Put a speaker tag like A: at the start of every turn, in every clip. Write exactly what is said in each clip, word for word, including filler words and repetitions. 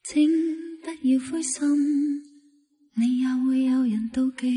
A: 請不要灰心，你也會有人妒忌。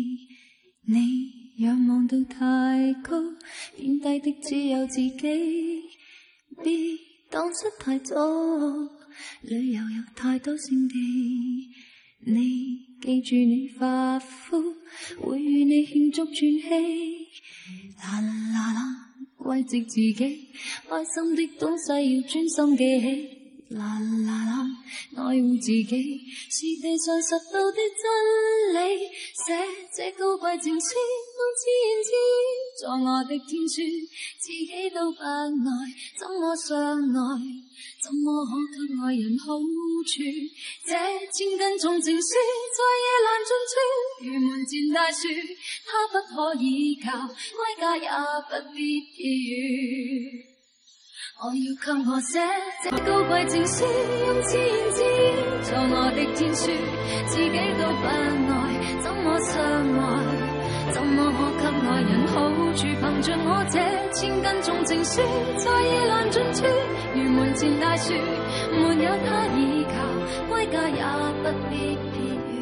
A: 你仰望到太高，變低的只有自己。別蕩失太早，旅遊有太多勝地。你記住你發膚，會與你慶祝轉起。啦啦啦，慰藉自己，開心的東西要專心記起。啦啦啦，愛護自己是地上實到的真理。寫這高貴情書，當自然自然在我的天書，自己都不愛，怎麼相愛？怎麼可給愛人好處？這千斤重情書在夜闌盡處，如門前大樹，它不可依靠，歸家也不必寄語。我要給我寫這高貴情書，用自然自然做我的天書，自己都不愛，怎麼相愛？怎麼可給愛人好處？憑着我這千斤重情書，在夜闌盡處，如門前大樹，沒有他依靠，歸家也不必撇語。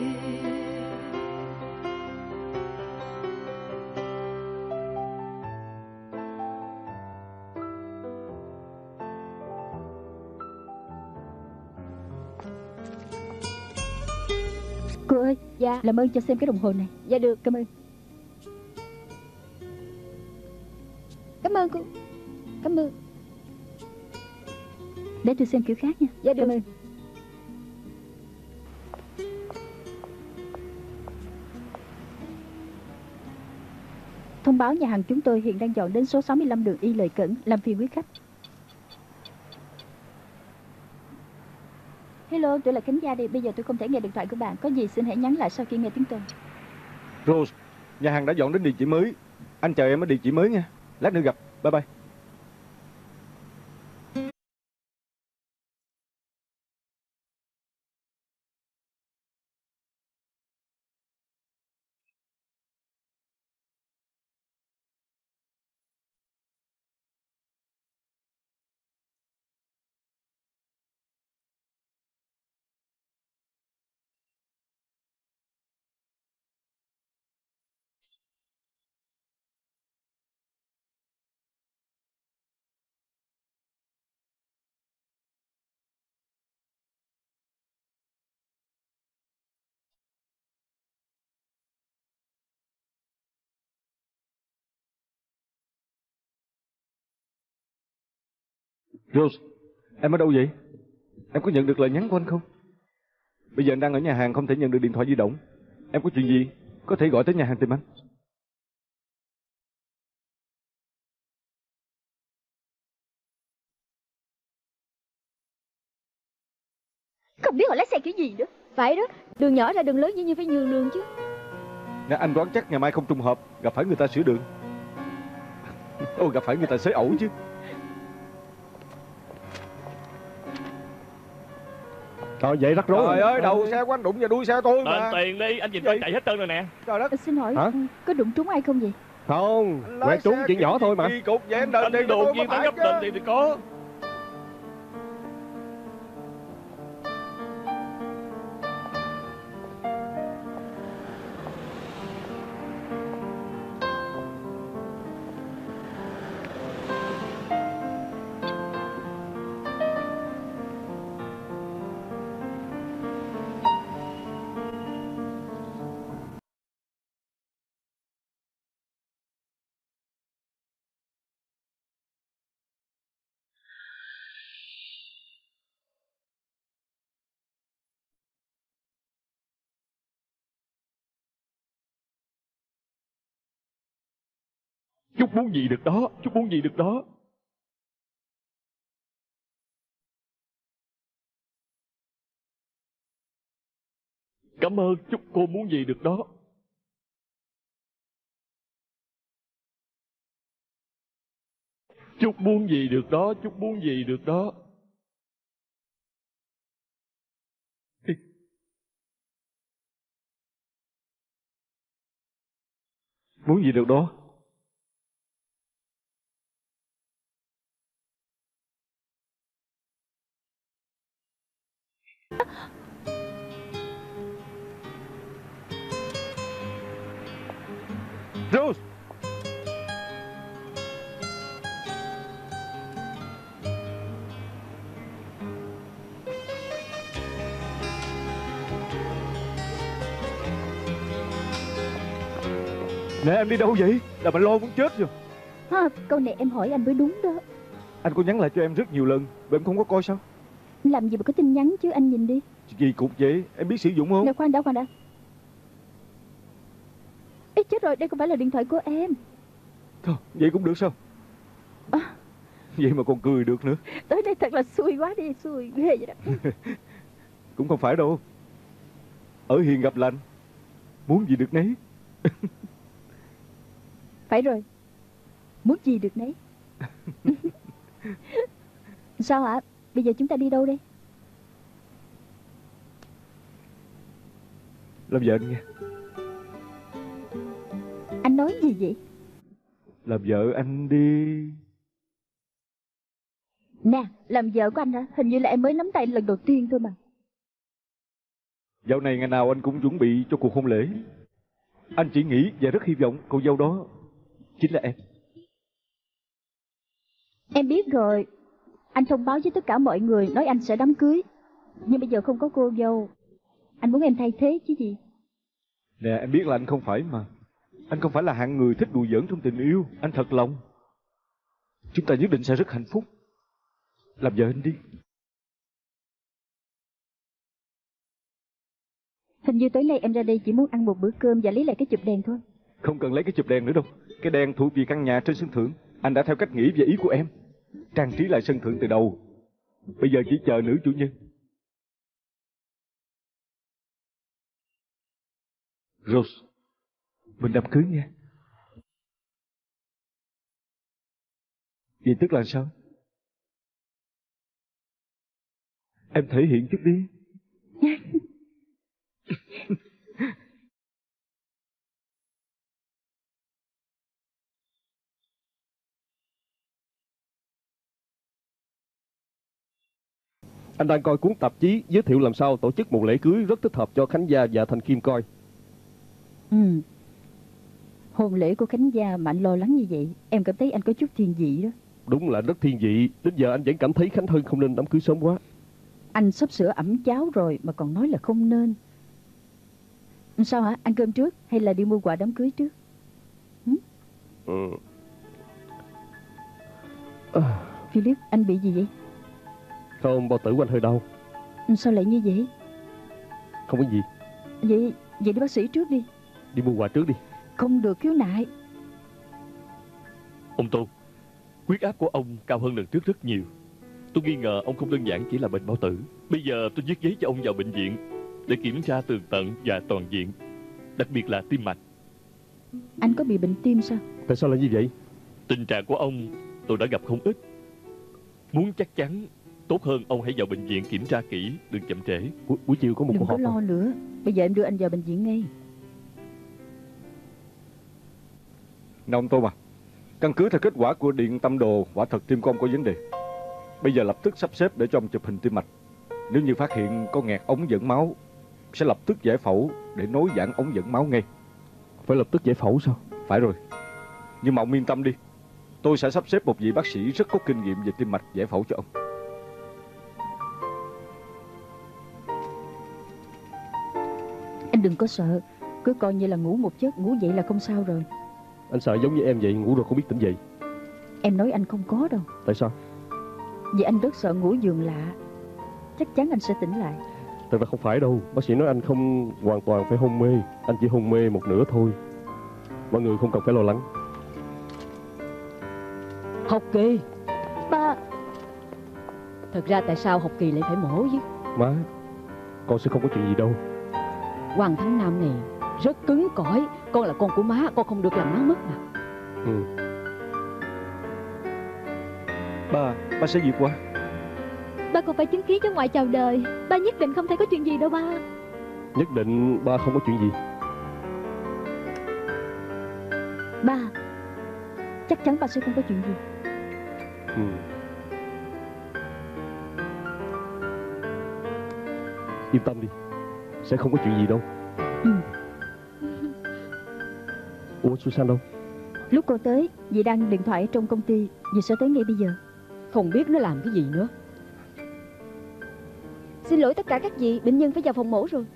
B: Cô ơi,
C: dạ,
B: làm ơn cho xem cái đồng hồ này.
C: Dạ được.
B: Cảm ơn.
C: Cảm ơn cô.
B: Cảm ơn. Để tôi xem kiểu khác nha.
C: Dạ được.
B: Cảm ơn. Thông báo nhà hàng chúng tôi hiện đang dọn đến số sáu mươi lăm đường Y Lợi Cẩn, làm phiền quý khách. Hello, tôi là Khánh Gia đây. Bây giờ tôi không thể nghe điện thoại của bạn. Có gì xin hãy nhắn lại sau khi nghe tiếng tôi.
D: Rose, nhà hàng đã dọn đến địa chỉ mới. Anh chờ em ở địa chỉ mới nha. Lát nữa gặp. Bye bye. Rose, em ở đâu vậy? Em có nhận được lời nhắn của anh không? Bây giờ anh đang ở nhà hàng, không thể nhận được điện thoại di động. Em có chuyện gì có thể gọi tới nhà hàng tìm anh.
C: Không biết họ lái xe kiểu gì nữa. Phải đó, đường nhỏ ra đường lớn dĩ nhiên phải nhường đường chứ.
D: Nè, anh đoán chắc ngày mai không trùng hợp gặp phải người ta sửa đường. Ô, gặp phải người ta xới ẩu chứ.
E: Trời vậy rắc rối.
D: Trời ơi, đầu xe của anh đụng vào đuôi xe tôi mà.
F: Lên tiền đi, anh nhìn tôi chạy hết trơn rồi nè.
D: Trời đất.
B: Xin hỏi,
E: Hả?
B: có đụng trúng ai không vậy?
E: Không, quẹt trúng chuyện nhỏ thôi mà.
D: Kỳ cục vậy anh đền tiền
F: đồn viên tán gấp đền tiền thì có. Chút muốn gì được đó, chút muốn gì được đó. Cảm ơn, chúc cô muốn gì được đó. Chúc muốn gì được đó, chúc muốn gì được đó.
D: Muốn gì được đó.
E: Rose!
D: Nè em đi đâu vậy? Làm anh lo muốn chết rồi.
B: Ha, câu này em hỏi anh mới đúng đó.
D: Anh có nhắn lại cho em rất nhiều lần, mà em không có coi sao?
B: Làm gì mà có tin nhắn chứ, anh nhìn đi.
D: Chuyện gì cũng vậy, em biết sử dụng không?
B: Nè khoan đã, khoan đã. Ê chết rồi, đây không phải là điện thoại của em.
D: Thôi, vậy cũng được sao?
B: À,
D: Vậy mà còn cười được nữa.
B: tới đây thật là xui quá đi, xui ghê vậy đó.
D: Cũng không phải đâu. Ở hiền gặp lành, muốn gì được nấy.
B: Phải rồi, muốn gì được nấy. Sao hả? Bây giờ chúng ta đi đâu đây?
D: Làm vợ anh nghe.
B: Anh nói gì vậy?
D: Làm vợ anh đi.
B: Nè, làm vợ của anh hả? Hình như là em mới nắm tay lần đầu tiên thôi mà.
D: Dạo này ngày nào anh cũng chuẩn bị cho cuộc hôn lễ. Anh chỉ nghĩ và rất hy vọng cô dâu đó chính là em.
B: Em biết rồi. Anh thông báo với tất cả mọi người nói anh sẽ đám cưới. Nhưng bây giờ không có cô dâu. Anh muốn em thay thế chứ gì.
D: Nè em biết là anh không phải mà. Anh không phải là hạng người thích đùa giỡn trong tình yêu. Anh thật lòng. Chúng ta nhất định sẽ rất hạnh phúc. Làm vợ anh đi.
B: Hình như tối nay em ra đây chỉ muốn ăn một bữa cơm và lấy lại cái chụp đèn thôi.
D: Không cần lấy cái chụp đèn nữa đâu. Cái đèn thuộc về căn nhà trên sân thượng. Anh đã theo cách nghĩ và ý của em, trang trí lại sân thượng từ đầu. Bây giờ chỉ chờ nữ chủ nhân. Rose, mình đám cưới nha. Vậy tức là sao? Em thể hiện chút đi.
E: Anh đang coi cuốn tạp chí giới thiệu làm sao tổ chức một lễ cưới rất thích hợp cho Khánh Gia và Thành Kim coi.
B: Ừ. Hôn lễ của Khánh Gia mà anh lo lắng như vậy, em cảm thấy anh có chút thiên vị đó.
E: Đúng là rất thiên vị. Đến giờ anh vẫn cảm thấy Khánh Hân không nên đám cưới sớm quá.
B: Anh sắp sửa ẩm cháo rồi mà còn nói là không nên. Sao hả? Ăn cơm trước hay là đi mua quà đám cưới trước? Ừ?
E: Ừ. À.
B: Philip, anh bị gì vậy?
E: Không, bao tử của anh hơi đau.
B: Sao lại như vậy?
E: Không có gì.
B: Vậy, vậy đi bác sĩ trước đi.
E: Đi mua quà trước đi.
B: Không được khiếu nại.
F: Ông Tôn, huyết áp của ông cao hơn lần trước rất nhiều. Tôi nghi ngờ ông không đơn giản chỉ là bệnh bao tử. Bây giờ tôi viết giấy cho ông vào bệnh viện để kiểm tra tường tận và toàn diện, đặc biệt là tim mạch.
B: Anh có bị bệnh tim sao?
E: Tại sao lại như vậy?
F: Tình trạng của ông tôi đã gặp không ít. Muốn chắc chắn, tốt hơn ông hãy vào bệnh viện kiểm tra kỹ, đừng chậm trễ.
E: Buổi, buổi chiều có một
B: Đừng
E: cuộc
B: có
E: họp.
B: lo
E: Không?
B: nữa. Bây giờ em đưa anh vào bệnh viện ngay.
D: Nè ông Tô mà, căn cứ theo kết quả của điện tâm đồ, quả thật tim của ông có vấn đề. Bây giờ lập tức sắp xếp để cho ông chụp hình tim mạch. Nếu như phát hiện có nghẹt ống dẫn máu, sẽ lập tức giải phẫu để nối giãn ống dẫn máu ngay.
E: Phải lập tức giải phẫu sao?
D: Phải rồi. Nhưng mà ông yên tâm đi, tôi sẽ sắp xếp một vị bác sĩ rất có kinh nghiệm về tim mạch giải phẫu cho ông.
B: Anh đừng có sợ. Cứ coi như là ngủ một giấc, ngủ dậy là không sao rồi.
E: Anh sợ giống như em vậy, ngủ rồi không biết tỉnh dậy.
B: Em nói anh không có đâu.
E: Tại sao?
B: Vì anh rất sợ ngủ giường lạ. Chắc chắn anh sẽ tỉnh lại.
E: Thật ra không phải đâu. Bác sĩ nói anh không hoàn toàn phải hôn mê. Anh chỉ hôn mê một nửa thôi. Mọi người không cần phải lo lắng.
G: Học Kỳ.
B: Ba.
G: Thật ra tại sao Học Kỳ lại phải mổ chứ?
E: Má, con sẽ không có chuyện gì đâu.
G: Hoàng Thắng Nam này rất cứng cỏi. Con là con của má, con không được làm má mất mà.
E: Ừ.
D: Ba, ba sẽ vượt qua.
C: Ba còn phải chứng kiến cho ngoại chào đời. Ba nhất định không thể có chuyện gì đâu ba.
E: Nhất định ba không có chuyện gì.
B: Ba. Chắc chắn ba sẽ không có chuyện gì.
E: Ừ. Yên tâm đi, sẽ không có chuyện gì đâu.
B: Ừ.
E: Ủa Susan đâu?
B: Lúc cô tới, dì đang điện thoại ở trong công ty. Dì sẽ tới ngay bây giờ.
G: Không biết nó làm cái gì nữa.
C: Xin lỗi tất cả các vị, bệnh nhân phải vào phòng mổ rồi.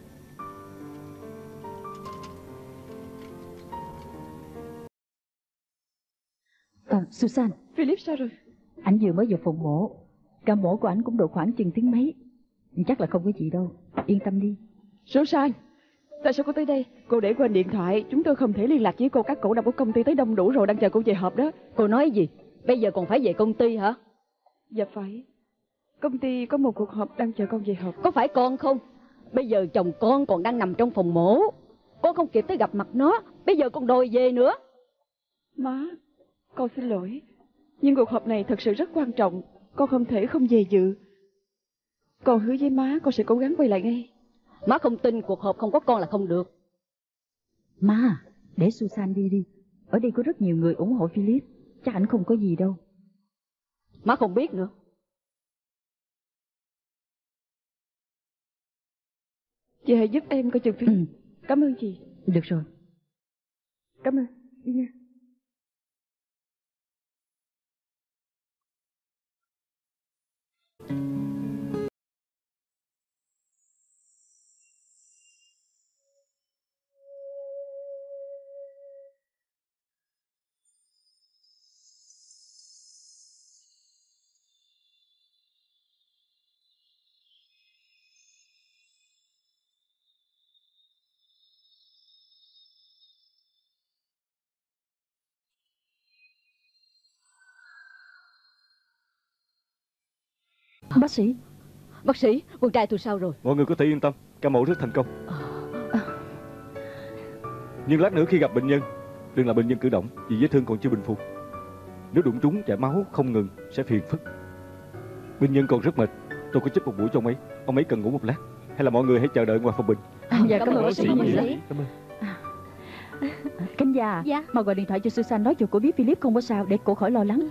B: À, Susan.
H: Philip sao rồi?
B: Anh vừa mới vào phòng mổ. Ca mổ của anh cũng độ khoảng chừng tiếng mấy. Chắc là không có gì đâu. Yên tâm đi.
H: Susan, tại sao cô tới đây? Cô để quên điện thoại. Chúng tôi không thể liên lạc với cô. Các cổ đông của công ty tới đông đủ rồi, đang chờ cô về họp đó.
G: Cô nói gì? Bây giờ còn phải về công ty hả?
H: Dạ phải. Công ty có một cuộc họp đang chờ con về họp.
G: Có phải con không? Bây giờ chồng con còn đang nằm trong phòng mổ. Con không kịp tới gặp mặt nó. Bây giờ con đòi về nữa.
H: Má, con xin lỗi. Nhưng cuộc họp này thật sự rất quan trọng. Con không thể không về dự. Con hứa với má con sẽ cố gắng quay lại ngay.
G: Má không tin cuộc họp không có con là không được.
B: Má, để Susan đi đi. Ở đây có rất nhiều người ủng hộ Philip. Chắc anh không có gì đâu.
G: Má không biết nữa.
H: Chị hãy giúp em coi chừng Philip.
B: Ừ.
H: Cảm ơn chị.
B: Được rồi.
H: Cảm ơn. Đi nha.
B: Bác sĩ.
G: Bác sĩ, con trai tôi sao rồi?
D: Mọi người có thể yên tâm, ca mổ rất thành công. Nhưng lát nữa khi gặp bệnh nhân, đừng làm bệnh nhân cử động vì vết thương còn chưa bình phục. Nếu đụng trúng chảy máu không ngừng sẽ phiền phức. Bệnh nhân còn rất mệt, tôi có chích một buổi cho ông ấy. Ông ấy cần ngủ một lát. Hay là mọi người hãy chờ đợi ngoài phòng bệnh.
B: À, dạ, cảm, cảm ơn bác sĩ.
G: sĩ.
E: Cảm ơn.
B: Cánh già,
C: Dạ.
B: mà gọi điện thoại cho Susan nói cho cô biết Philip không có sao để cô khỏi lo lắng.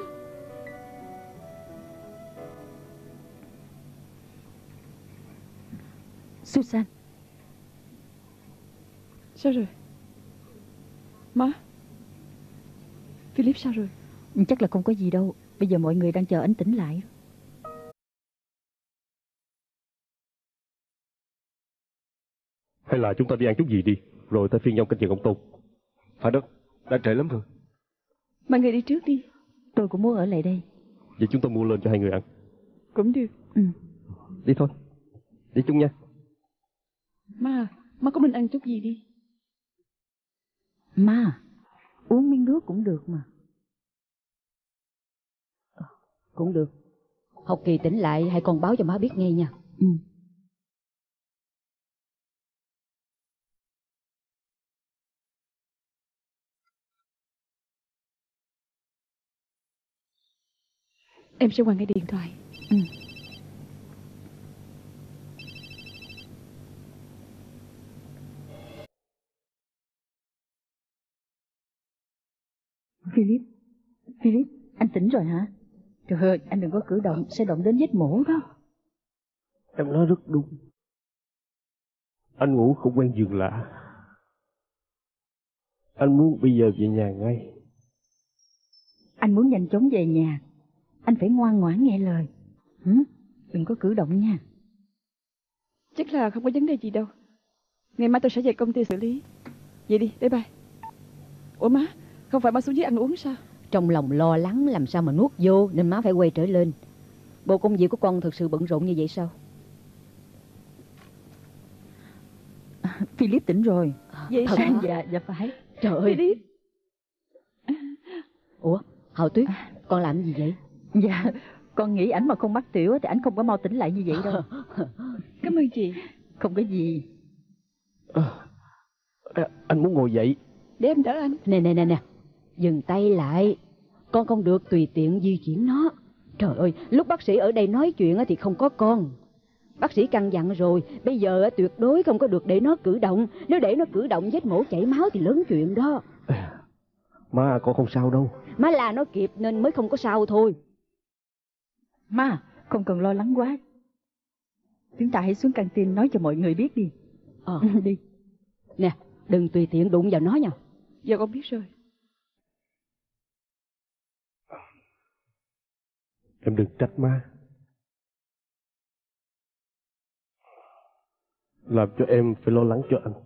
B: Susan.
H: Sao rồi? Má, Philip sao rồi?
B: Chắc là không có gì đâu. Bây giờ mọi người đang chờ anh tỉnh lại.
E: Hay là chúng ta đi ăn chút gì đi, rồi ta phiên nhau canh chừng ông Tôn.
D: Phải đó, đã trễ lắm rồi.
H: Mọi người đi trước đi.
B: Tôi cũng muốn ở lại đây.
E: Vậy chúng ta mua lên cho hai người ăn.
H: Cũng được.
B: Ừ.
E: Đi thôi, đi chung nha.
H: Má, má có mình ăn chút gì đi.
B: Má, uống miếng nước cũng được mà.
G: Cũng được. Học Kỳ tỉnh lại hãy con báo cho má biết ngay nha.
B: Ừ.
H: Em sẽ quăng cái điện thoại.
B: Ừ. Philip, Philip, anh tỉnh rồi hả? Trời ơi, anh đừng có cử động, sẽ động đến vết mổ đó.
E: Em nói rất đúng. Anh ngủ không quen giường lạ. Anh muốn bây giờ về nhà ngay.
B: Anh muốn nhanh chóng về nhà. Anh phải ngoan ngoãn nghe lời. Hử? Đừng có cử động nha.
H: Chắc là không có vấn đề gì đâu. Ngày mai tôi sẽ về công ty xử lý. Vậy đi, bye bye. Ủa má, không phải má xuống dưới ăn uống sao?
G: Trong lòng lo lắng làm sao mà nuốt vô, nên má phải quay trở lên. Bộ công việc của con thực sự bận rộn như vậy sao?
B: À, Philip tỉnh rồi.
H: Vậy
B: Thật
H: sao?
B: Dạ, dạ phải.
G: Trời ơi.
H: Philip.
G: Ủa, Hào Tuyết, con làm gì vậy?
B: Dạ, con nghĩ ảnh mà không mắc tiểu thì ảnh không có mau tỉnh lại như vậy đâu.
H: Cảm ơn chị.
B: Không có gì.
E: À, anh muốn ngồi dậy.
H: Để em đỡ anh.
G: Nè nè nè nè, dừng tay lại. Con không được tùy tiện di chuyển nó. Trời ơi, lúc bác sĩ ở đây nói chuyện thì không có con. Bác sĩ căn dặn rồi, bây giờ tuyệt đối không có được để nó cử động. Nếu để nó cử động vết mổ chảy máu thì lớn chuyện đó.
E: Má, con không sao đâu.
G: Má là nó kịp nên mới không có sao thôi.
B: Má, không cần lo lắng quá. Chúng ta hãy xuống căng tin nói cho mọi người biết đi.
G: Ờ.
B: Đi.
G: Nè, đừng tùy tiện đụng vào nó nha.
H: Dạ con biết rồi.
E: Em đừng trách má. Làm cho em phải lo lắng cho anh.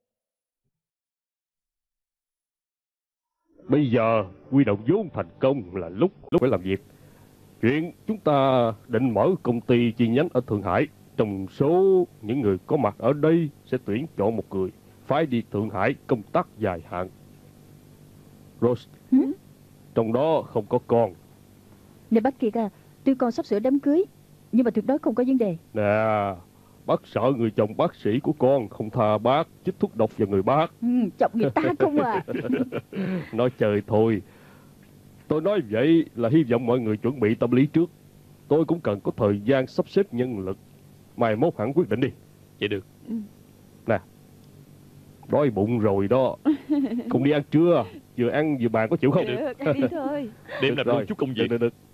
E: Bây giờ quy động vốn thành công là lúc lúc phải làm việc. Chuyện chúng ta định mở công ty chi nhánh ở Thượng Hải. Trong số những người có mặt ở đây sẽ tuyển chọn một người phải đi Thượng Hải công tác dài hạn. Rose,
B: ừ?
E: Trong đó không có con.
B: Nè bác Kiệt à, tuy con sắp sửa đám cưới, nhưng mà tuyệt đối không có vấn đề.
E: Nè, bác sợ người chồng bác sĩ của con không tha bác chích thuốc độc vào người bác.
B: Ừ, chọc người ta không à.
E: Nói chơi thôi. Tôi nói vậy là hy vọng mọi người chuẩn bị tâm lý trước. Tôi cũng cần có thời gian sắp xếp nhân lực. Mai mốt hẳn quyết định đi.
F: Vậy được.
H: Ừ.
E: Nè, đói bụng rồi đó. Cùng đi ăn trưa. Vừa ăn vừa bàn có chịu không?
H: Được, ăn đi thôi.
F: Để em làm
E: Rồi,
F: luôn chút công việc.
E: Được, được, được.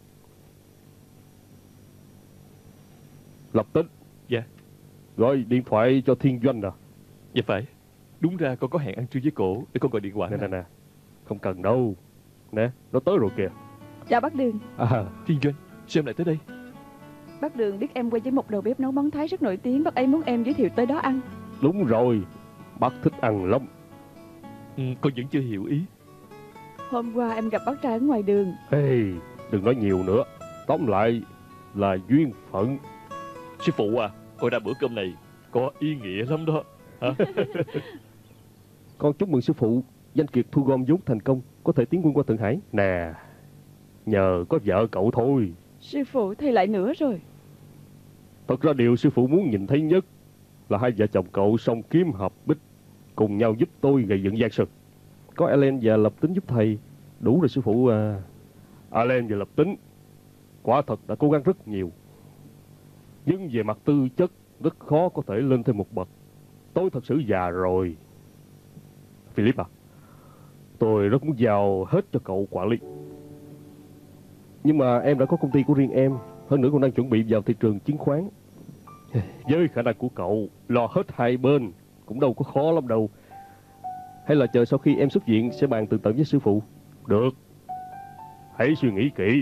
E: Lập tức.
F: Dạ.
E: Gọi điện thoại cho Thiên Doanh à?
F: Dạ phải. Đúng ra con có hẹn ăn trưa với cổ, để con gọi điện thoại.
E: Nè nè nè, không cần đâu. Nè, nó tới rồi kìa.
H: Chào bác Đường.
E: À,
F: Thiên Doanh, sao em lại tới đây?
H: Bác Đường biết em quen với một đầu bếp nấu món Thái rất nổi tiếng. Bác ấy muốn em giới thiệu tới đó ăn.
E: đúng rồi. Bác thích ăn lắm.
F: Ừ, con vẫn chưa hiểu ý.
H: Hôm qua em gặp bác trai ở ngoài đường.
E: Ê, đừng nói nhiều nữa. Tóm lại là duyên phận.
F: Sư phụ à, coi ra bữa cơm này có ý nghĩa lắm đó. Hả?
E: Con chúc mừng sư phụ. Danh Kiệt thu gom vốn thành công, có thể tiến quân qua Thượng Hải. Nè, nhờ có vợ cậu thôi.
H: Sư phụ thay lại nữa rồi.
E: Thật ra điều sư phụ muốn nhìn thấy nhất là hai vợ chồng cậu song kiếm hợp bích, cùng nhau giúp tôi gây dựng Giang Sơn. Có Alan và Lập Tính giúp thầy, đủ rồi sư phụ à. Alan và Lập Tính quả thật đã cố gắng rất nhiều, nhưng về mặt tư chất rất khó có thể lên thêm một bậc. Tôi thật sự già rồi. Philip à, tôi rất muốn giao hết cho cậu quản lý. Nhưng mà em đã có công ty của riêng em, hơn nữa còn đang chuẩn bị vào thị trường chứng khoán. Với khả năng của cậu, lo hết hai bên cũng đâu có khó lắm đâu. Hay là chờ sau khi em xuất viện sẽ bàn tường tận với sư phụ? Được, hãy suy nghĩ kỹ.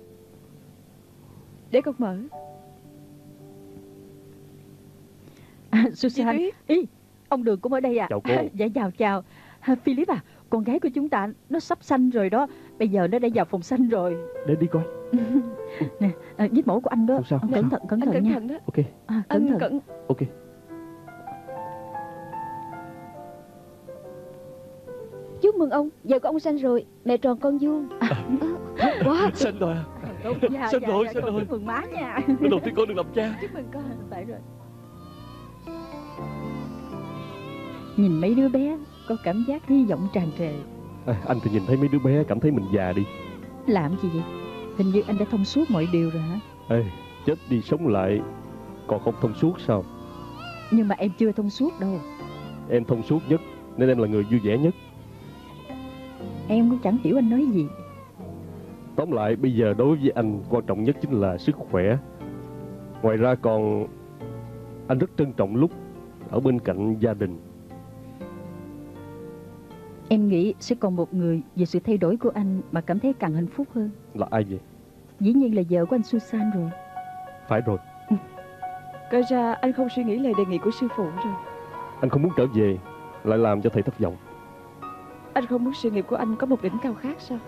H: Để con mở.
B: À, Susan,
H: Tuyết.
B: ý, ông Đường cũng ở đây à?
E: Chào cô.
B: Dạ chào chào. À, Philip à, con gái của chúng ta nó sắp sanh rồi đó. Bây giờ nó đã vào phòng sanh rồi.
E: Để đi coi.
B: Nè, à, vết mổ của anh đó.
E: Không sao, không
B: cẩn
E: sao.
B: thận, cẩn
H: Anh
B: thận
H: cẩn
B: nha.
H: thận đó.
E: Ok,
B: À, cẩn
H: Anh
B: thận.
H: cẩn.
E: ok.
C: Chúc mừng ông, vợ của ông sanh rồi, mẹ tròn con vuông.
F: Wow. Sanh rồi à?
B: Dạ,
F: Sanh
B: dạ,
F: rồi,
B: dạ,
F: sanh
B: con
F: rồi.
B: chúc mừng má nha.
F: Lần đầu tiên con được làm cha.
B: Chúc mừng con. Phải rồi. Nhìn mấy đứa bé có cảm giác hy vọng tràn trề.
E: À, anh thì nhìn thấy mấy đứa bé cảm thấy mình già đi.
B: Làm gì vậy? Hình như anh đã thông suốt mọi điều rồi hả?
E: Ê, chết đi sống lại còn không thông suốt sao?
B: Nhưng mà em chưa thông suốt đâu.
E: Em thông suốt nhất nên em là người vui vẻ nhất.
B: Em cũng chẳng hiểu anh nói gì.
E: Tóm lại bây giờ đối với anh quan trọng nhất chính là sức khỏe. Ngoài ra còn anh rất trân trọng lúc ở bên cạnh gia đình.
B: Em nghĩ sẽ còn một người về sự thay đổi của anh mà cảm thấy càng hạnh phúc hơn.
E: Là ai vậy?
B: Dĩ nhiên là vợ của anh Susan rồi.
E: Phải rồi,
H: Coi ra anh không suy nghĩ lời đề nghị của sư phụ rồi.
E: anh không muốn trở về lại làm cho thầy thất vọng.
H: Anh không muốn sự nghiệp của anh có một đỉnh cao khác sao?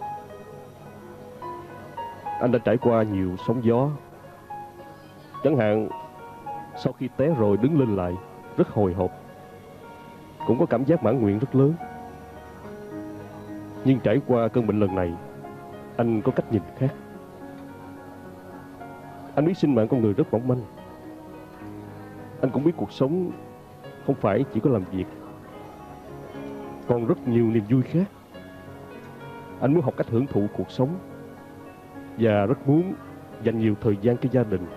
E: Anh đã trải qua nhiều sóng gió. Chẳng hạn sau khi té rồi đứng lên lại rất hồi hộp, cũng có cảm giác mãn nguyện rất lớn. Nhưng trải qua cơn bệnh lần này, anh có cách nhìn khác. Anh biết sinh mạng con người rất mỏng manh. Anh cũng biết cuộc sống không phải chỉ có làm việc, còn rất nhiều niềm vui khác. Anh muốn học cách hưởng thụ cuộc sống và rất muốn dành nhiều thời gian cho gia đình.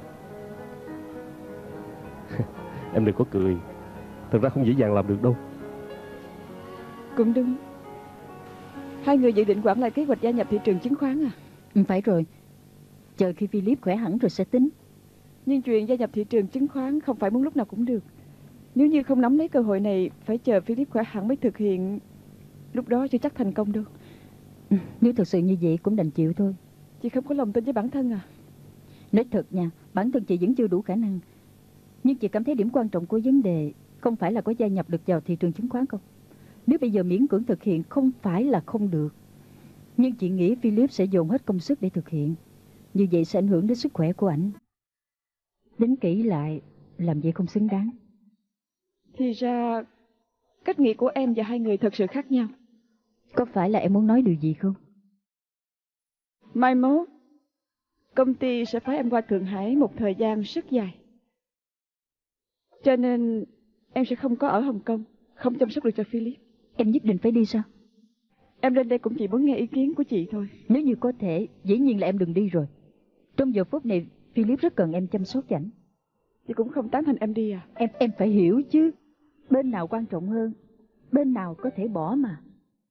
E: Em đừng có cười, thật ra không dễ dàng làm được đâu.
H: Cũng đúng. Hai người dự định quản lại kế hoạch gia nhập thị trường chứng khoán à?
B: Ừ, phải rồi. Chờ khi Philip khỏe hẳn rồi sẽ tính.
H: Nhưng chuyện gia nhập thị trường chứng khoán không phải muốn lúc nào cũng được. Nếu như không nắm lấy cơ hội này, phải chờ Philip khỏe hẳn mới thực hiện. Lúc đó chưa chắc thành công đâu.
B: Ừ, nếu thật sự như vậy cũng đành chịu thôi.
H: Chị không có lòng tin với bản thân à?
B: Nói thật nha, bản thân chị vẫn chưa đủ khả năng. Nhưng chị cảm thấy điểm quan trọng của vấn đề không phải là có gia nhập được vào thị trường chứng khoán không. Nếu bây giờ miễn cưỡng thực hiện không phải là không được. Nhưng chị nghĩ Philip sẽ dồn hết công sức để thực hiện. Như vậy sẽ ảnh hưởng đến sức khỏe của ảnh. Đến kỹ lại, làm vậy không xứng đáng.
H: Thì ra, cách nghĩ của em và hai người thật sự khác nhau.
B: Có phải là em muốn nói điều gì không?
H: Mai mốt, công ty sẽ phái em qua Thượng Hải một thời gian rất dài. Cho nên em sẽ không có ở Hồng Kông, không chăm sóc được cho Philip.
B: Em nhất định phải đi sao?
H: Em lên đây cũng chỉ muốn nghe ý kiến của chị thôi.
B: Nếu như có thể, dĩ nhiên là em đừng đi rồi. Trong giờ phút này, Philip rất cần em chăm sóc cho ảnh.
H: Chị cũng không tán thành em đi à?
B: Em em phải hiểu chứ. Bên nào quan trọng hơn, bên nào có thể bỏ mà.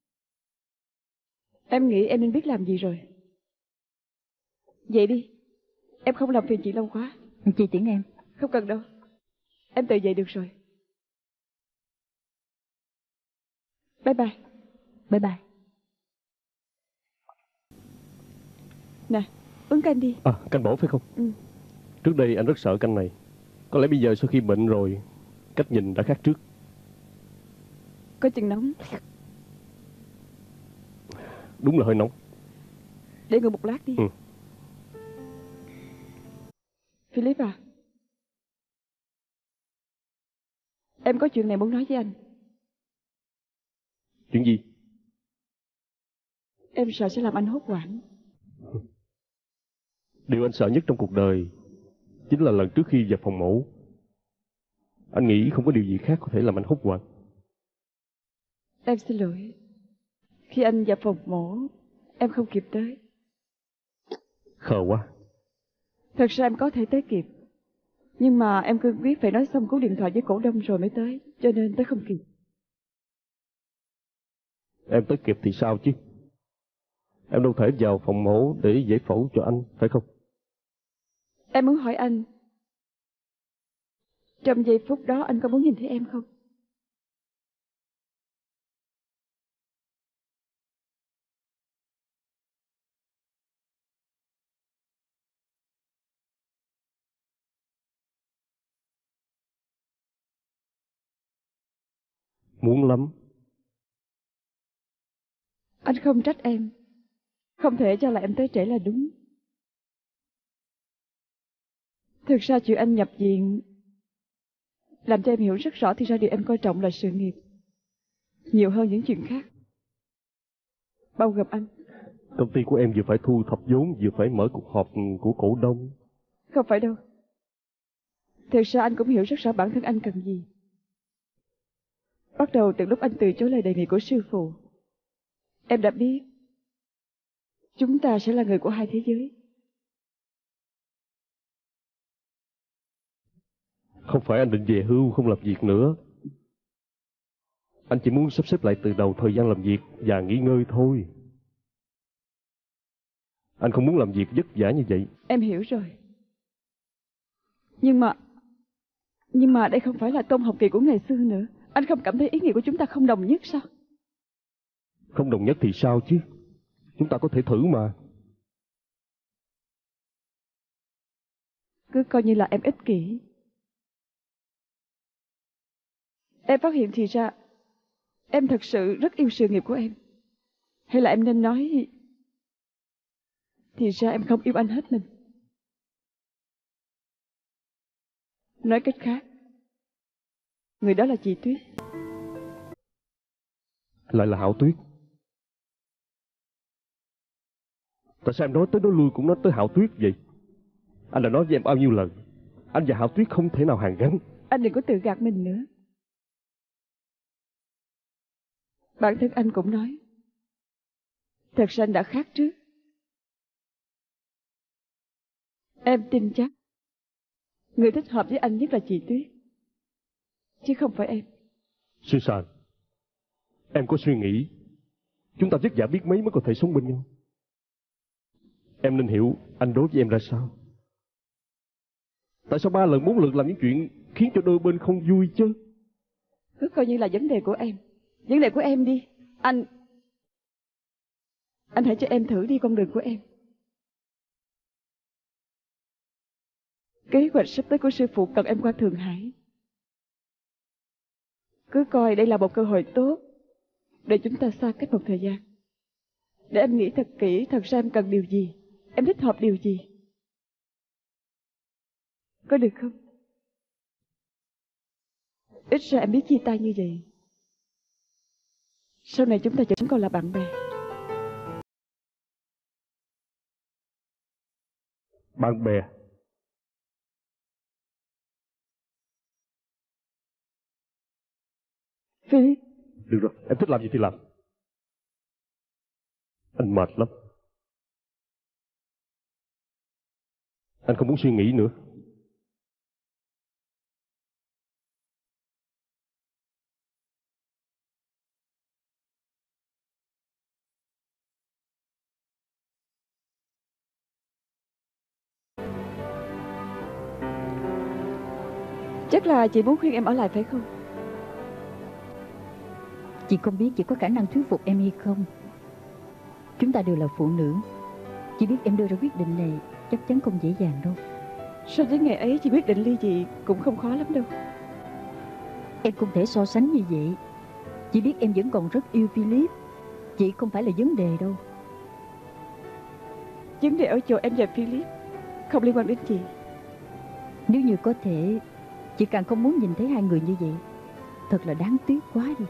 H: Em nghĩ em nên biết làm gì rồi. Vậy đi, em không làm phiền chị lâu quá.
B: Chị tiễn em.
H: Không cần đâu, em tự dậy được rồi. Bye bye.
B: Bye bye.
H: Nè, uống canh đi.
E: À, canh bổ phải không?
H: Ừ.
E: Trước đây anh rất sợ canh này. Có lẽ bây giờ sau khi bệnh rồi, cách nhìn đã khác trước.
H: Có chừng nóng.
E: Đúng là hơi nóng.
H: Để ngồi một lát đi.
E: Ừ.
H: Philip à, em có chuyện này muốn nói với anh.
E: Chuyện gì?
H: Em sợ sẽ làm anh hốt hoảng.
E: Điều anh sợ nhất trong cuộc đời chính là lần trước khi vào phòng mổ. Anh nghĩ không có điều gì khác có thể làm anh hốt hoảng.
H: Em xin lỗi. Khi anh vào phòng mổ, em không kịp tới.
E: Khờ quá.
H: Thật ra em có thể tới kịp. Nhưng mà em cương quyết phải nói xong cú điện thoại với cổ đông rồi mới tới. Cho nên tới không kịp.
E: Em tới kịp thì sao chứ? Em đâu thể vào phòng mổ để giải phẫu cho anh, phải không?
H: Em muốn hỏi anh, trong giây phút đó anh có muốn nhìn thấy em không?
E: Muốn lắm.
H: Anh không trách em. Không thể cho là em tới trễ là đúng. Thực ra chuyện anh nhập viện làm cho em hiểu rất rõ thì ra điều em coi trọng là sự nghiệp nhiều hơn những chuyện khác, bao gồm anh.
E: Công ty của em vừa phải thu thập vốn, vừa phải mở cuộc họp của cổ đông.
H: Không phải đâu. Thực ra anh cũng hiểu rất rõ bản thân anh cần gì. Bắt đầu từ lúc anh từ chối lời đề nghị của sư phụ, em đã biết chúng ta sẽ là người của hai thế giới.
E: Không phải anh định về hưu không làm việc nữa. Anh chỉ muốn sắp xếp lại từ đầu thời gian làm việc và nghỉ ngơi thôi. Anh không muốn làm việc vất vả như vậy.
H: Em hiểu rồi. Nhưng mà Nhưng mà đây không phải là Tôn Học Kỳ của ngày xưa nữa. Anh không cảm thấy ý nghĩa của chúng ta không đồng nhất sao?
E: Không đồng nhất thì sao chứ? Chúng ta có thể thử mà.
H: Cứ coi như là em ích kỷ. Em phát hiện thì ra em thật sự rất yêu sự nghiệp của em. Hay là em nên nói thì ra em không yêu anh hết mình. Nói cách khác, người đó là chị Tuyết.
E: Lại là Hạo Tuyết. Tại sao em nói tới nói lui cũng nói tới Hạo Tuyết vậy? Anh đã nói với em bao nhiêu lần, anh và Hạo Tuyết không thể nào hàn gắn.
H: Anh đừng có tự gạt mình nữa. Bản thân anh cũng nói, thật ra anh đã khác trước. Em tin chắc người thích hợp với anh nhất là chị Tuyết, chứ không phải em.
E: Susan, em có suy nghĩ chúng ta vất vả biết mấy mới có thể sống bên nhau. Em nên hiểu anh đối với em ra sao. Tại sao ba lần bốn lượt làm những chuyện khiến cho đôi bên không vui chứ?
H: Cứ coi như là vấn đề của em. Vấn đề của em đi. Anh... Anh hãy cho em thử đi con đường của em. Kế hoạch sắp tới của sư phụ cần em qua Thượng Hải. Cứ coi đây là một cơ hội tốt để chúng ta xa cách một thời gian. Để em nghĩ thật kỹ thật ra em cần điều gì, em thích hợp điều gì. Có được không? Ít ra em biết chia tay như vậy, sau này chúng ta chẳng còn là bạn bè.
E: Bạn bè?
H: Philip.
E: Được rồi, em thích làm gì thì làm. Anh mệt lắm. Anh không muốn suy nghĩ nữa.
H: Chắc là chị muốn khuyên em ở lại phải không?
B: Chị không biết chị có khả năng thuyết phục em hay không. Chúng ta đều là phụ nữ. Chị biết em đưa ra quyết định này chắc chắn không dễ dàng đâu.
H: So với ngày ấy chị quyết định ly dị cũng không khó lắm đâu.
B: Em không thể so sánh như vậy. Chị biết em vẫn còn rất yêu Philip. Chị không phải là vấn đề đâu.
H: Vấn đề ở chỗ em và Philip, không liên quan đến chị.
B: Nếu như có thể, chị càng không muốn nhìn thấy hai người như vậy. Thật là đáng tiếc quá đi.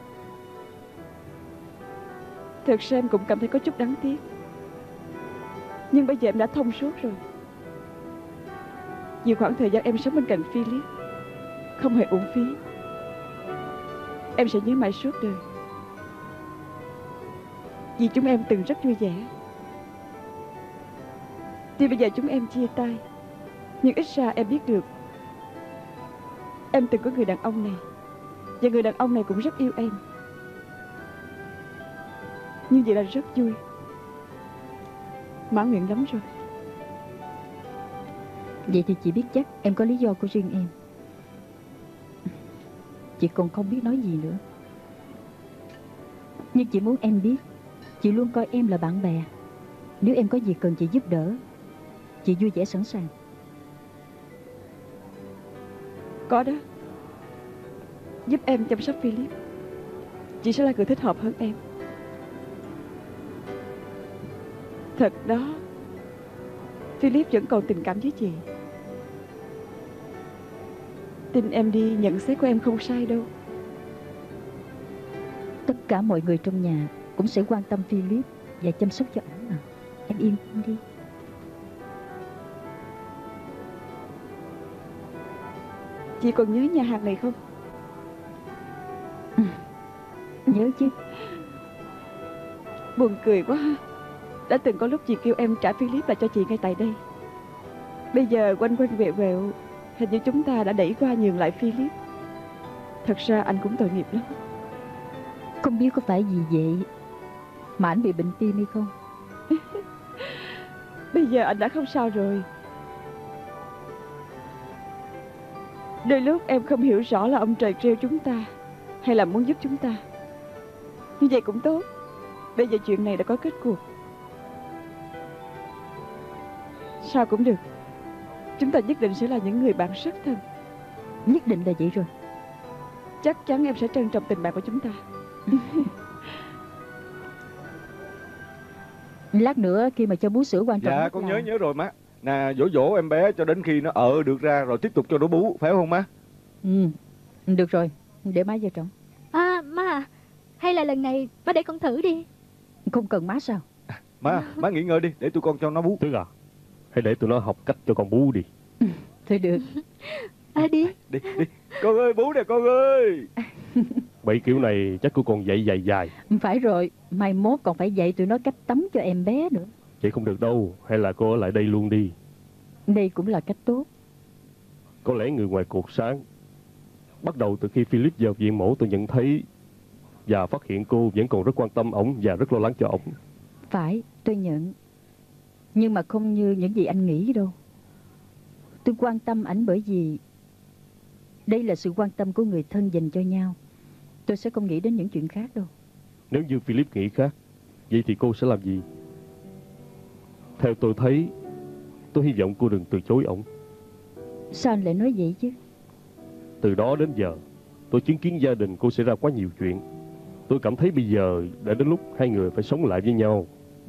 H: Thật ra em cũng cảm thấy có chút đáng tiếc. Nhưng bây giờ em đã thông suốt rồi. Vì khoảng thời gian em sống bên cạnh Philip không hề uổng phí. Em sẽ nhớ mãi suốt đời. Vì chúng em từng rất vui vẻ. Tuy bây giờ chúng em chia tay, nhưng ít ra em biết được em từng có người đàn ông này, và người đàn ông này cũng rất yêu em. Như vậy là rất vui. Mãn nguyện lắm rồi.
B: Vậy thì chị biết chắc em có lý do của riêng em. Chị còn không biết nói gì nữa. Nhưng chị muốn em biết, chị luôn coi em là bạn bè. Nếu em có gì cần chị giúp đỡ, chị vui vẻ sẵn sàng.
H: Có đó. Giúp em chăm sóc Philip, chị sẽ là người thích hợp hơn em. Thật đó, Philip vẫn còn tình cảm với chị. Tin em đi, nhận xét của em không sai đâu.
B: Tất cả mọi người trong nhà cũng sẽ quan tâm Philip và chăm sóc cho ảnh mà. Em yên tâm đi.
H: Chị còn nhớ nhà hàng này không?
B: Ừ, nhớ chứ.
H: Buồn cười quá ha. Đã từng có lúc chị kêu em trả Philip lại cho chị ngay tại đây. Bây giờ quanh quanh vẹo vẹo, hình như chúng ta đã đẩy qua nhường lại Philip. Thật ra anh cũng tội nghiệp lắm.
B: Không biết có phải vì vậy mà anh bị bệnh tim hay không?
H: Bây giờ anh đã không sao rồi. Đôi lúc em không hiểu rõ là ông trời trêu chúng ta hay là muốn giúp chúng ta. Như vậy cũng tốt. Bây giờ chuyện này đã có kết cục. Sao cũng được. Chúng ta nhất định sẽ là những người bạn rất thân.
B: Nhất định là vậy rồi.
H: Chắc chắn em sẽ trân trọng tình bạn của chúng ta.
B: Lát nữa khi mà cho bú sữa quan trọng.
D: Dạ con là... nhớ nhớ rồi má. Nè dỗ dỗ em bé cho đến khi nó ờ được ra rồi tiếp tục cho nó bú, phải không má?
B: Ừ, được rồi, để má vô trong.
C: À má, hay là lần này má để con thử đi.
B: Không cần má sao?
D: À, má, má nghỉ ngơi đi, để tụi con cho nó bú.
E: Tức à, hãy để tụi nó học cách cho con bú đi.
B: Thôi được.
C: À đi.
D: Đi, đi. Con ơi, bú nè con ơi.
E: Bẫy kiểu này chắc của con dạy dài dài.
B: Phải rồi, mai mốt còn phải dạy tụi nó cách tắm cho em bé nữa.
E: Vậy không được đâu, hay là cô ở lại đây luôn đi.
B: Đây cũng là cách tốt.
E: Có lẽ người ngoài cuộc sáng. Bắt đầu từ khi Philip vào viện mổ tôi nhận thấy và phát hiện cô vẫn còn rất quan tâm ổng và rất lo lắng cho ổng.
B: Phải, tôi nhận. Nhưng mà không như những gì anh nghĩ đâu. Tôi quan tâm ảnh bởi vì đây là sự quan tâm của người thân dành cho nhau. Tôi sẽ không nghĩ đến những chuyện khác đâu.
E: Nếu như Philip nghĩ khác, vậy thì cô sẽ làm gì? Theo tôi thấy, tôi hy vọng cô đừng từ chối ổng.
B: Sao anh lại nói vậy chứ?
E: Từ đó đến giờ, tôi chứng kiến gia đình cô xảy ra quá nhiều chuyện. Tôi cảm thấy bây giờ đã đến lúc hai người phải sống lại với nhau.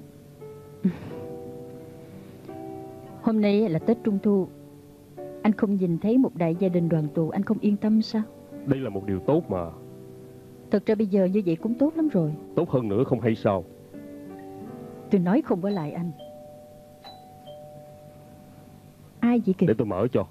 B: Hôm nay là Tết Trung Thu. Anh không nhìn thấy một đại gia đình đoàn tụ, anh không yên tâm sao?
E: Đây là một điều tốt mà.
B: Thật ra bây giờ như vậy cũng tốt lắm rồi.
E: Tốt hơn nữa không hay sao?
B: Tôi nói không có lại anh. Ai vậy kìa?
E: Để tôi mở cho.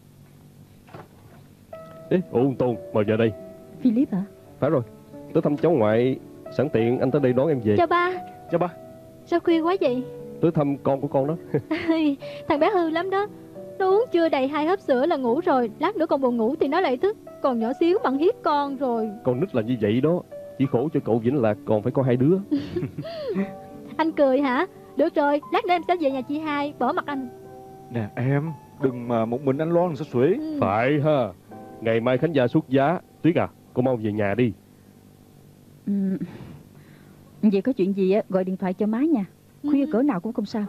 E: Ê, Ôn Tôn, mời vào đây.
B: Philip hả?
E: Phải rồi, tới thăm cháu ngoại. Sẵn tiện anh tới đây đón em về.
C: Chào ba.
E: Chào ba.
C: Sao khuya quá vậy?
E: Tới thăm con của con đó.
C: Thằng bé hư lắm đó. Nó uống chưa đầy hai hớp sữa là ngủ rồi. Lát nữa còn buồn ngủ thì nó lại thức. Còn nhỏ xíu bằng hiếp con rồi.
E: Con nít là như vậy đó. Chỉ khổ cho cậu Vĩnh Lạc còn phải có hai đứa.
C: Anh cười hả? Được rồi, lát nữa em sẽ về nhà chị hai. Bỏ mặt anh.
D: Nè em, đừng mà một mình anh lo làm sao xuể.
C: Ừ.
E: Phải ha. Ngày mai Khánh gia xuất giá. Tuyết à, cô mau về nhà đi.
B: Ừ. Vậy có chuyện gì á gọi điện thoại cho má nha. Khuya
C: Ừ.
B: cỡ nào cũng không sao.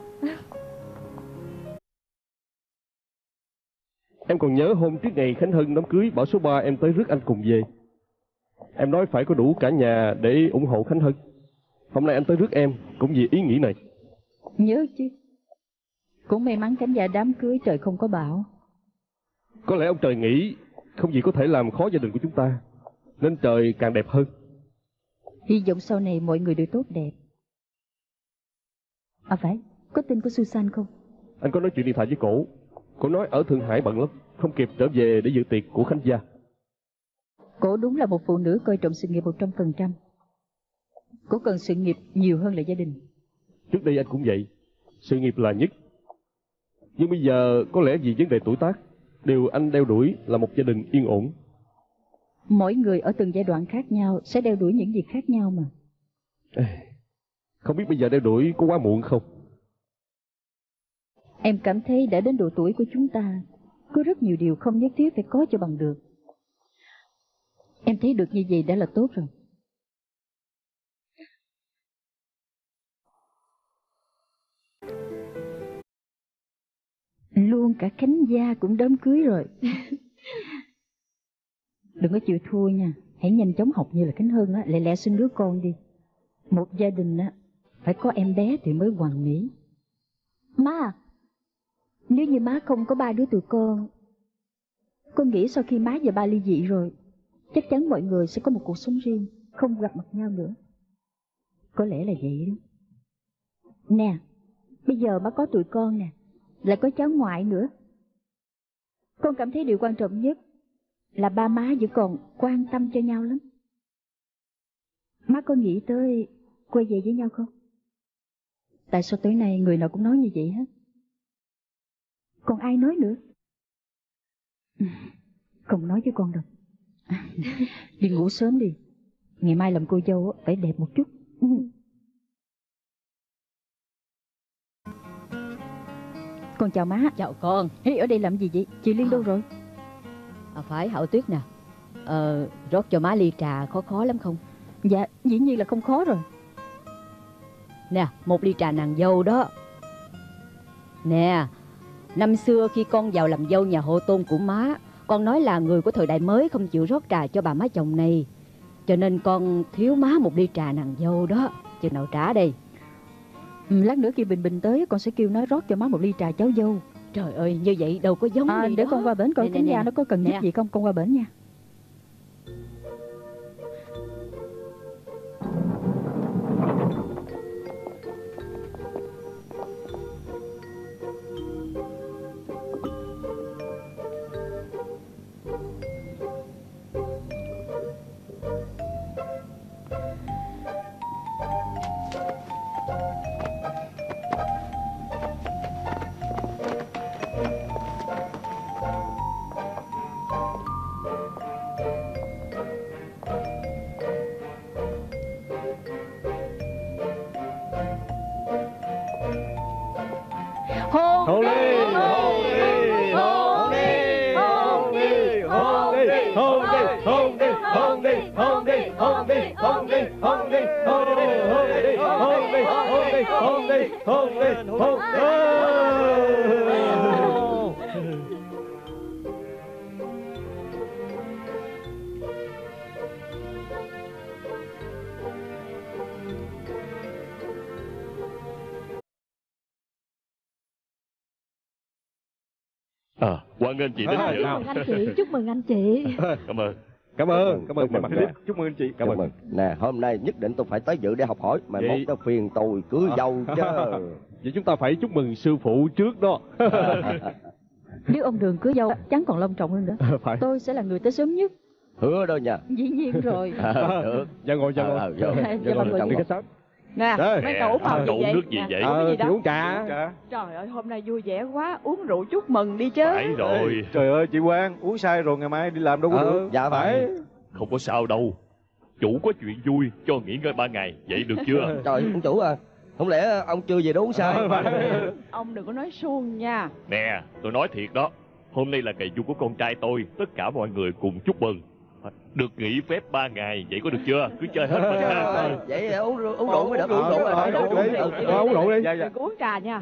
E: Em còn nhớ hôm trước ngày Khánh Hân đám cưới, bảo số ba em tới rước anh cùng về. Em nói phải có đủ cả nhà để ủng hộ Khánh Hân. Hôm nay anh tới rước em cũng vì ý nghĩ này.
B: Nhớ chứ. Cũng may mắn Khánh gia đám cưới trời không có bão.
E: Có lẽ ông trời nghĩ không gì có thể làm khó gia đình của chúng ta, nên trời càng đẹp hơn.
B: Hy vọng sau này mọi người đều tốt đẹp. À phải, có tin của Susan không?
E: Anh có nói chuyện điện thoại với cổ. Cổ nói ở Thượng Hải bận lắm, không kịp trở về để dự tiệc của Khánh gia.
B: Cổ đúng là một phụ nữ coi trọng sự nghiệp một trăm phần trăm. Cổ cần sự nghiệp nhiều hơn là gia đình.
E: Trước đây anh cũng vậy, sự nghiệp là nhất. Nhưng bây giờ có lẽ vì vấn đề tuổi tác, điều anh đeo đuổi là một gia đình yên ổn.
B: Mỗi người ở từng giai đoạn khác nhau sẽ đeo đuổi những việc khác nhau mà.
E: Ê, không biết bây giờ đeo đuổi có quá muộn không?
B: Em cảm thấy đã đến độ tuổi của chúng ta, có rất nhiều điều không nhất thiết phải có cho bằng được. Em thấy được như vậy đã là tốt rồi. Luôn cả Khánh gia cũng đám cưới rồi. Đừng có chịu thua nha. Hãy nhanh chóng học như là Khánh Hân á, lẹ lẹ sinh đứa con đi. Một gia đình á, phải có em bé thì mới hoàn mỹ. Má, nếu như má không có ba đứa tụi con, con nghĩ sau khi má và ba ly dị rồi, chắc chắn mọi người sẽ có một cuộc sống riêng, không gặp mặt nhau nữa. Có lẽ là vậy đó. Nè, bây giờ má có tụi con nè, lại có cháu ngoại nữa. Con cảm thấy điều quan trọng nhất là ba má vẫn còn quan tâm cho nhau lắm. Má có nghĩ tới quay về với nhau không? Tại sao tới nay người nào cũng nói như vậy hết? Còn ai nói nữa? Không nói với con đâu. Đi ngủ sớm đi. Ngày mai làm cô dâu phải đẹp một chút. Con chào má.
G: Chào con.
B: Ê, ở đây làm gì vậy? Chị Liên đâu rồi?
G: À, phải Hảo Tuyết nè. Ờ, rót cho má ly trà khó khó lắm không?
B: Dạ, dĩ nhiên là không khó rồi.
G: Nè, một ly trà nàng dâu đó. Nè, năm xưa khi con vào làm dâu nhà hộ tôn của má, con nói là người của thời đại mới không chịu rót trà cho bà má chồng này. Cho nên con thiếu má một ly trà nàng dâu đó. Chừng nào trả đây?
B: Ừ, lát nữa khi Bình Bình tới con sẽ kêu nó rót cho má một ly trà cháu dâu.
G: Trời ơi, như vậy đâu có giống
B: À,
G: ly
B: để
G: đó.
B: con qua bển coi Khánh gia nó có cần giúp
G: Nè.
B: gì không, con qua bển nha.
D: hôn lên, hôn
F: À, hoan nghênh chị đến dự.
C: Chúc mừng anh chị, chúc mừng anh chị.
F: Cảm ơn.
D: Cảm ơn, cảm ơn, cảm ơn Philip, chúc mừng anh chị.
I: Cảm ơn. Nè, hôm nay nhất định tôi phải tới dự để học hỏi, mà
E: Vậy...
I: mốt tới phiền tôi cưới dâu chứ.
E: Vậy chúng ta phải chúc mừng sư phụ trước đó.
B: Nếu ông Đường cưới dâu chẳng còn long trọng hơn nữa.
E: Phải.
B: Tôi sẽ là người tới sớm nhất.
I: Hứa đó nha.
B: Dĩ nhiên rồi.
I: À, được.
E: Dạ ngồi, dạ ngồi.
I: À, dạ,
B: dạ,
I: dạ,
B: ngồi,
I: ngồi,
B: đi
I: ngồi.
B: khách sáo.
H: Nè,
E: Đây.
H: mấy cậu uống màu gì
F: Cậu uống
H: vậy?
F: nước gì
H: Nè,
F: vậy?
H: uống cái gì
E: Ờ,
H: đó?
E: uống trà.
H: Trời ơi, hôm nay vui vẻ quá, uống rượu chúc mừng đi chứ.
F: Phải rồi.
D: Trời ơi, chị Quang, uống say rồi ngày mai đi làm đâu có
I: Ờ,
D: được.
I: dạ phải.
F: Không có sao đâu. Chủ có chuyện vui, cho nghỉ ngơi ba ngày. Vậy được chưa?
I: Trời, ông chủ à, không lẽ ông chưa về đó uống say?
H: Ông đừng có nói suông nha.
F: Nè, tôi nói thiệt đó. Hôm nay là ngày vui của con trai tôi. Tất cả mọi người cùng chúc mừng. Được nghỉ phép ba ngày. Vậy có được chưa? Cứ chơi hết mình ha.
I: Vậy uống rượu, uống rượu mới được. Uống
D: Ờ,
I: rượu
D: ờ,
I: rồi.
D: ờ,
I: Uống
D: đi.
I: rượu.
E: Ờ, uống rượu đi.
D: Dạ, dạ.
H: Đừng có uống trà nha.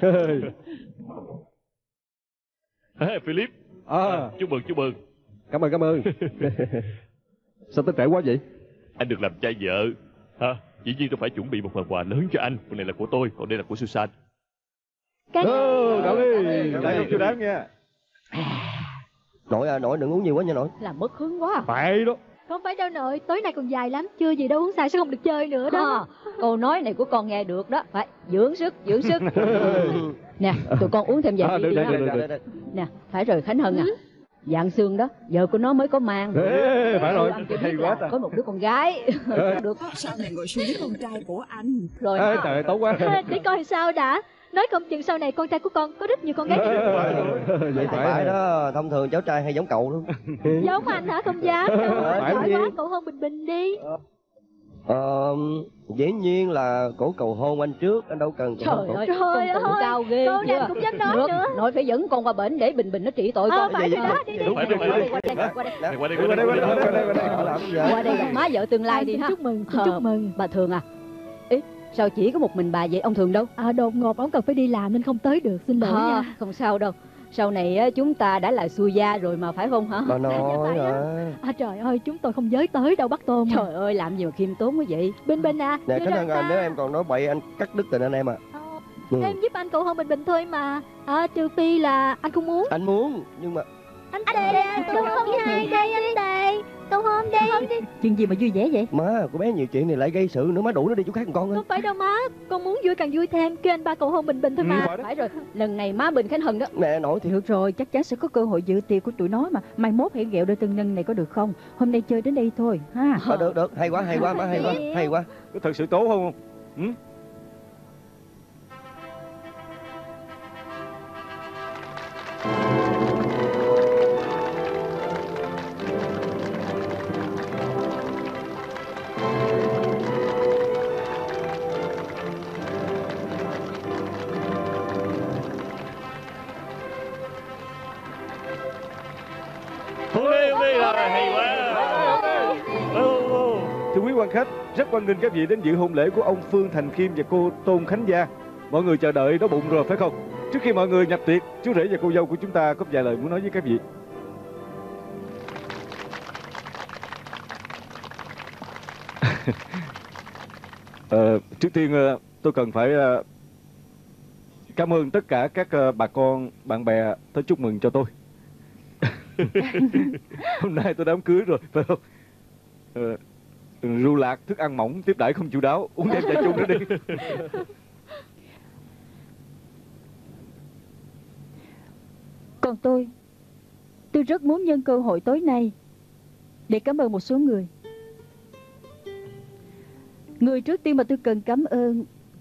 F: Hey, Philip.
E: À,
F: Chúc mừng, chúc mừng.
E: cảm ơn, cảm ơn. Sao tới trễ quá vậy?
F: Anh được làm cha vợ. Hả? Dĩ nhiên tôi phải chuẩn bị một phần quà lớn cho anh. Phần này là của tôi, còn đây là của Susan.
C: Cái
E: Ờ, cảm ơn.
D: Đại không chưa đáng nha.
I: Nội à, nội đừng uống nhiều quá nha nội.
G: Làm mất hứng quá.
E: Phải đó.
C: không phải đâu nội, tối nay còn dài lắm, chưa gì đâu uống say sẽ không được chơi nữa đó.
G: À, câu nói này của con nghe được đó. Phải dưỡng sức, dưỡng sức. Nè, tụi con uống thêm vài
E: À,
G: ly
E: được,
G: đi
E: được,
G: ha.
E: được, được, được.
G: Nè, phải rồi Khánh Hân à. Dạng xương đó, vợ của nó mới có mang.
E: Ê, phải rồi.
G: Anh cho
D: Hay
G: biết
D: quá
G: là
D: ta.
G: có một đứa con gái. Được.
J: Sao này ngồi xuống với con trai của anh?
G: Rồi.
E: Ê, trời ơi, tốt quá.
C: Để coi sao đã. Nói không chừng sau này con trai của con có rất nhiều con gái.
E: Vậy
I: Phải
E: phải
I: đó, thông thường cháu trai hay giống cậu lắm.
C: Giống anh hả? Không dám đâu.
I: Phải
C: Giỏi
I: gì?
C: quá, cậu hôn Bình Bình đi.
I: Ờ, dĩ nhiên là cổ cầu hôn anh trước, anh đâu cần cầu hôn
G: Trời
I: cổ.
G: ơi,
C: Trời
G: con tự
C: ơi,
G: cao ghê
C: câu này
G: chưa?
C: cũng dám nói
G: Được,
C: nữa.
G: nội phải dẫn con qua bển để Bình Bình nó trị tội
C: Ờ,
G: con.
C: phải
I: Vậy,
C: rồi đó,
I: vậy,
C: đi đi.
F: Phải đi, phải đi.
G: Qua đây, qua đây.
F: Này, qua đây,
D: Qua đây, qua đây, qua đây, qua đây, qua đây.
I: Làm gì
G: Qua
I: vậy?
G: đây gặp má vợ tương lai đi
C: Xin
G: ha.
C: chúc mừng, xin
G: Ờ,
C: chúc mừng.
G: Bà Thường à. Ý, sao chỉ có một mình bà vậy, ông Thường đâu?
C: À, đột ngột ông cần phải đi làm nên không tới được, xin lỗi
G: À,
C: nha.
G: không sao đâu. Sau này á, chúng ta đã là xui gia rồi mà phải không hả?
I: Bà nói
C: Vậy á.
I: à.
C: À trời ơi, chúng tôi không giới tới đâu bắt tôm.
G: Trời ơi, làm gì mà khiêm tốn quá vậy?
C: Bình Bình à.
I: Nè
C: đưa
I: Khánh
C: ra
I: Hân à,
C: ta.
I: nếu em còn nói bậy anh cắt đứt tình anh em à.
C: Ờ,
I: Ừ.
C: Em giúp anh cầu hôn Bình Bình thôi mà. À, trừ phi là anh không muốn.
I: Anh muốn, nhưng mà
C: Anh Tề, cầu hôn hai đây anh Tề. Cầu hôn đi.
B: Chuyện gì mà vui vẻ vậy?
I: má của bé nhiều chuyện này lại gây sự nữa, má đuổi nó đi chỗ khác con con ơi.
C: Không phải đâu má, con muốn vui càng vui thêm, kêu anh ba cầu hôn Bình Bình thôi
D: Ừ,
C: mà.
D: phải đó.
G: Phải rồi, lần này má Bình Khánh Hân đó.
I: Nè nội thì
B: Được rồi, chắc chắn sẽ có cơ hội dự tiệc của tụi nó mà. Mai mốt hãy ghẹo đôi tân nhân này có được không? Hôm nay chơi đến đây thôi ha.
I: Ờ, được được, hay quá hay quá má, hay quá hay quá.
D: Có thật sự tốt không? Ừ?
F: Hôm nay, hôm nay là hay quá. Ô, ô.
D: Thưa quý quan khách, rất hoan nghênh các vị đến dự hôn lễ của ông Phương Thành Kim và cô Tôn Khánh Gia. Mọi người chờ đợi đói bụng rồi phải không? Trước khi mọi người nhập tiệc, chú rể và cô dâu của chúng ta có vài lời muốn nói với các vị. Ờ, trước tiên ờ, tôi cần phải ờ, cảm ơn tất cả các ờ, bà con, bạn bè tới chúc mừng cho tôi. Hôm nay tôi đám cưới rồi, phải không? Ờ, rượu lạc, thức ăn mỏng, tiếp đãi không chu đáo, uống thêm trà chung nữa đi.
B: Còn tôi, tôi rất muốn nhân cơ hội tối nay để cảm ơn một số người. Người trước tiên mà tôi cần cảm ơn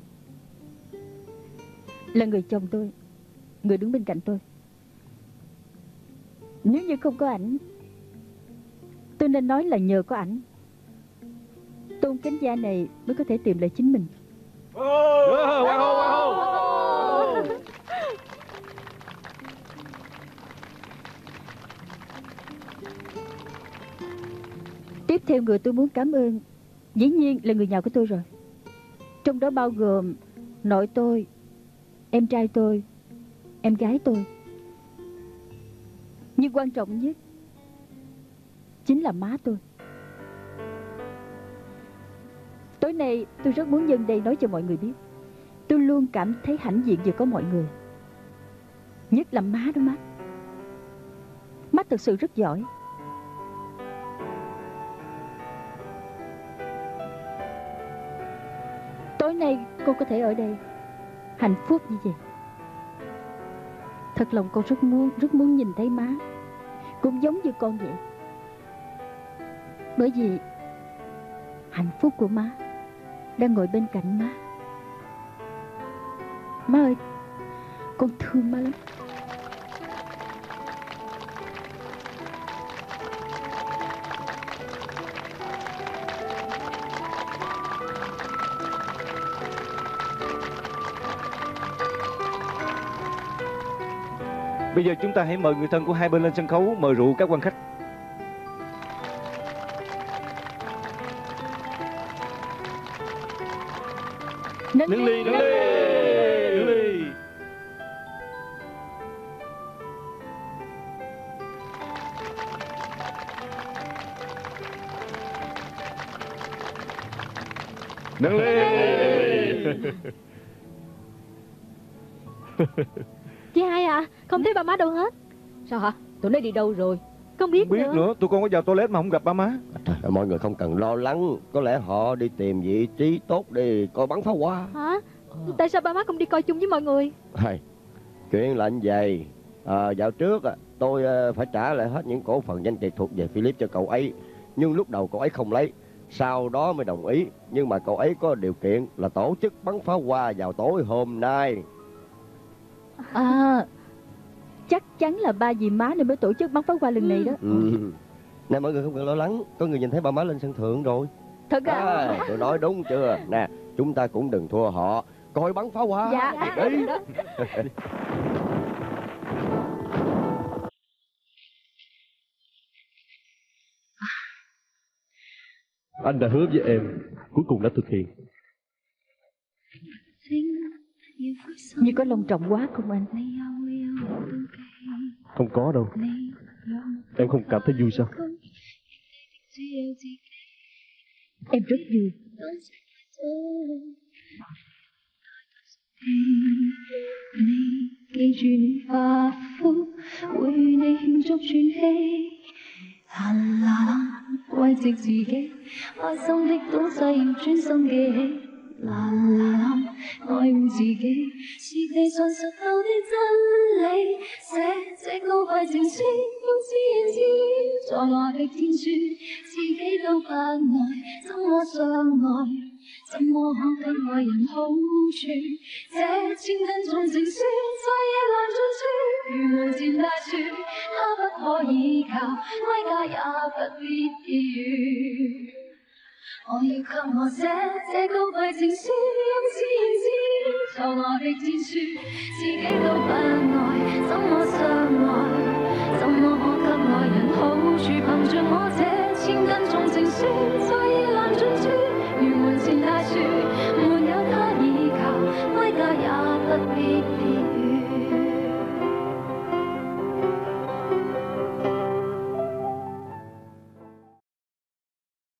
B: là người chồng tôi, người đứng bên cạnh tôi. Nếu như không có ảnh, tôi nên nói là nhờ có ảnh, Tôn Khánh Gia này mới có thể tìm lại chính mình.
D: Quang hô, quang hô.
B: Tiếp theo người tôi muốn cảm ơn dĩ nhiên là người nhà của tôi rồi. Trong đó bao gồm nội tôi, em trai tôi, em gái tôi. Nhưng quan trọng nhất chính là má tôi. Tối nay tôi rất muốn nhân đây nói cho mọi người biết, tôi luôn cảm thấy hãnh diện vì có mọi người. Nhất là má đó má. Má thật sự rất giỏi. Tối nay cô có thể ở đây hạnh phúc như vậy. Thật lòng con rất muốn, rất muốn nhìn thấy má, cũng giống như con vậy. Bởi vì hạnh phúc của má đang ngồi bên cạnh má. Má ơi, con thương má lắm.
D: Bây giờ chúng ta hãy mời người thân của hai bên lên sân khấu mời rượu các quan khách.
B: Nâng
F: Nâng ly, nâng ly, nâng ly.
D: Nâng ly.
C: Chị hai à, không thấy ba má đâu hết.
G: Sao hả? Tụi nó đi đâu rồi?
C: Không biết,
D: Không biết
C: nữa.
D: nữa, tôi con có vào toilet mà không gặp ba má.
I: Trời ơi, mọi người không cần lo lắng. Có lẽ họ đi tìm vị trí tốt để coi bắn pháo hoa.
C: Hả? Tại sao ba má không đi coi chung với mọi người?
I: Hay, chuyện là như vậy. À, dạo trước à, tôi à, phải trả lại hết những cổ phần danh tiệc thuộc về Philip cho cậu ấy. Nhưng lúc đầu cậu ấy không lấy, sau đó mới đồng ý. Nhưng mà cậu ấy có điều kiện là tổ chức bắn pháo hoa vào tối hôm nay.
B: À, chắc chắn là ba dì má nên mới tổ chức bắn pháo hoa lần này đó.
I: Ừ. Nè mọi người không cần lo lắng, có người nhìn thấy ba má lên sân thượng rồi.
B: Thật à?
I: À, tôi nói đúng chưa? Nè, chúng ta cũng đừng thua họ. Coi bắn pháo hoa.
B: Dạ.
I: Đi.
E: Anh đã hứa với em, cuối cùng đã thực hiện.
B: Như có long trọng quá không anh?
E: Không có đâu. Em không cảm thấy vui sao?
B: Em rất vui.
A: 記住你發膚，為你慶祝轉起，啦啦啦，慰藉自己，開心的東西要專心記起，啦啦啦，愛護自己，是地上實鬥的真理，寫這高貴情書，用自言自語，在愛的天書，自己都不愛，怎麼相愛？怎麼可給愛人好處？這千斤重情書，再也難盡處。如門前大樹，它不可以靠，歸家也不必要。我要給我寫這高貴情書，用自言自語，在我的天書，自己都不愛，怎麼相愛？怎麼可給愛人好處？憑着我這千斤重情書，再也難盡處。